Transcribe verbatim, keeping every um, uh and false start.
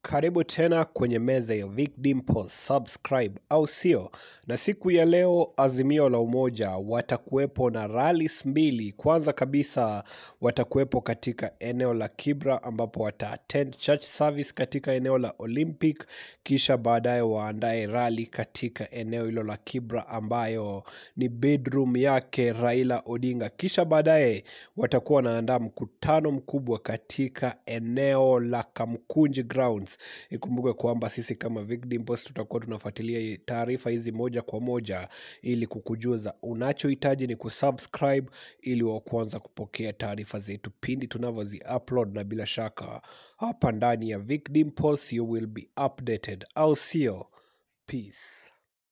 Karibu tena kwenye meza ya Vic Dimples, subscribe au sio? Na siku ya leo Azimio la Umoja watakuwepo na rallies mbili. Kwanza kabisa watakuwepo katika eneo la Kibera ambapo wata attend church service katika eneo la Olympic, kisha baadaye waandae rally katika eneo hilo la Kibera ambayo ni bedroom yake Raila Odinga. Kisha baadaye watakuwa wanaandaa mkutano mkubwa katika eneo la Kamkunji grounds. Ikumbuke kwamba sisi kama Vic Dimples tutakuwa tunafuatilia taarifa hizi moja kwa moja ili kukujuza. Unachohitaji ni kusubscribe ili wa kwanza kupokea taarifa zetu pindi tunavyozi upload, na bila shaka hapa ndani ya Vic Dimples you will be updated. Au sio? Peace.